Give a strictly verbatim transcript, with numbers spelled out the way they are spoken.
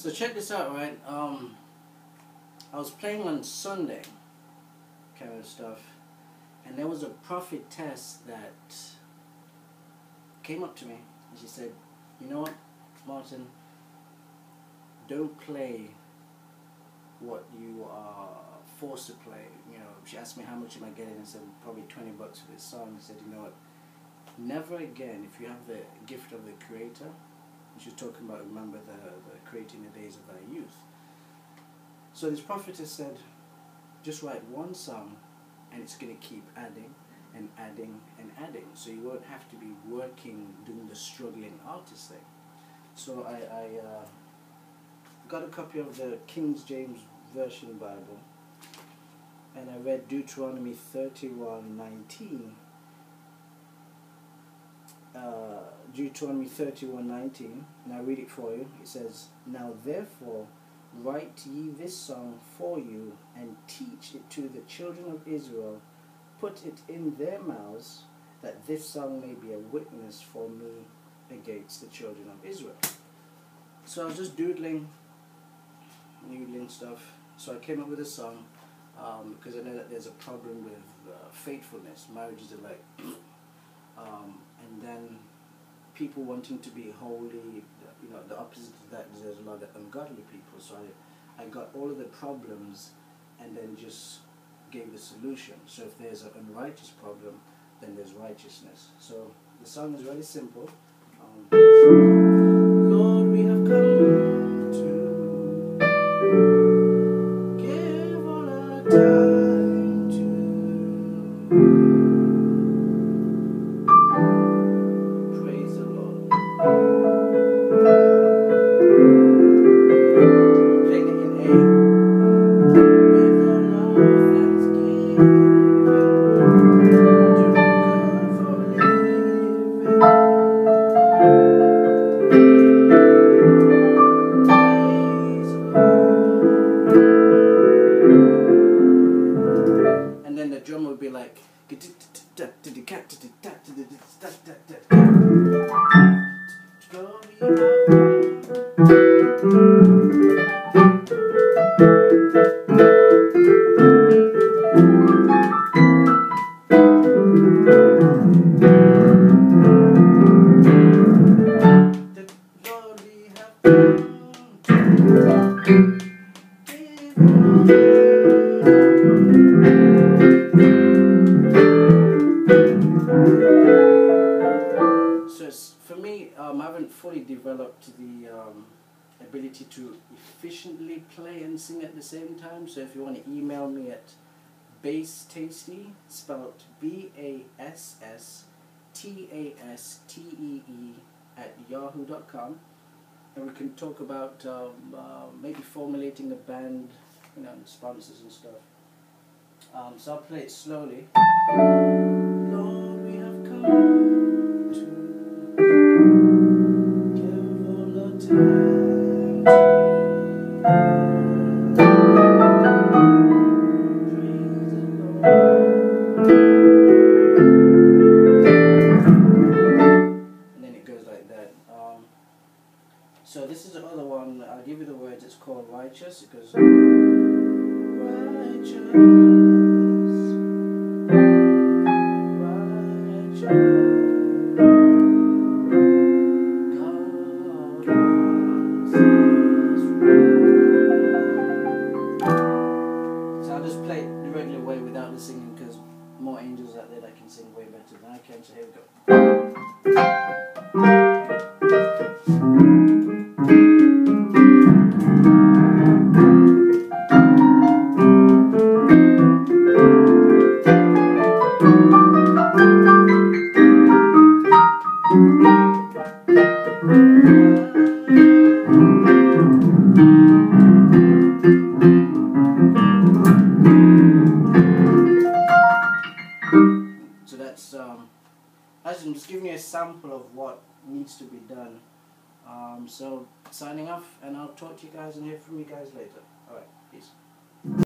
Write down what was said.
So check this out, right? Um, I was playing on Sunday, kind of stuff, and there was a prophetess that came up to me and she said, "You know what, Martyn? Don't play what you are forced to play." You know, she asked me how much am I getting, and I said probably twenty bucks for this song. She said, "You know what? Never again, if you have the gift of the Creator." She was talking about, remember the, the creating the days of thy youth. So this prophetess said, just write one song and it's going to keep adding and adding and adding. So you won't have to be working, doing the struggling artist thing. So I, I uh, got a copy of the King James Version Bible and I read Deuteronomy thirty-one nineteen. Uh, Deuteronomy thirty-one nineteen, and I read it for you. It says, "Now therefore write ye this song for you, and teach it to the children of Israel, put it in their mouths, that this song may be a witness for me against the children of Israel." So I was just doodling, noodling stuff. So I came up with a song, um, because I know that there's a problem with uh, faithfulness. Marriages are like Um, and then people wanting to be holy, you know, the opposite of that is there's a lot of ungodly people. So I, I got all of the problems and then just gave the solution. So if there's an unrighteous problem, then there's righteousness. So the song is very simple. Um, Lord, we have come to give all our time to and then the drum would be like, So for me, um, I haven't fully developed the um, ability to efficiently play and sing at the same time. So if you want to email me at basstasty, spelled B A S S T A S T E E at yahoo dot com, and we can talk about um, uh, maybe formulating a band, you know, and sponsors and stuff. Um, so I'll play it slowly. Lord, we have come to give all our time to praise the Lord. And then it goes like that. Um, so this is the other one. I'll give you the words. It's called Righteous. It goes righteous. Singing, because more angels out there that can sing way better than I can, so here we go. So that's um, I'm just giving you a sample of what needs to be done. Um, so signing off, and I'll talk to you guys and hear from you guys later. Alright, peace.